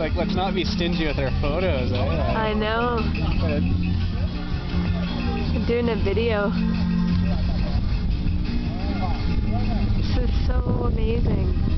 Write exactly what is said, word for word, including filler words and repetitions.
like, let's not be stingy with our photos. Eh? I know. Good. I'm doing a video. This is so amazing.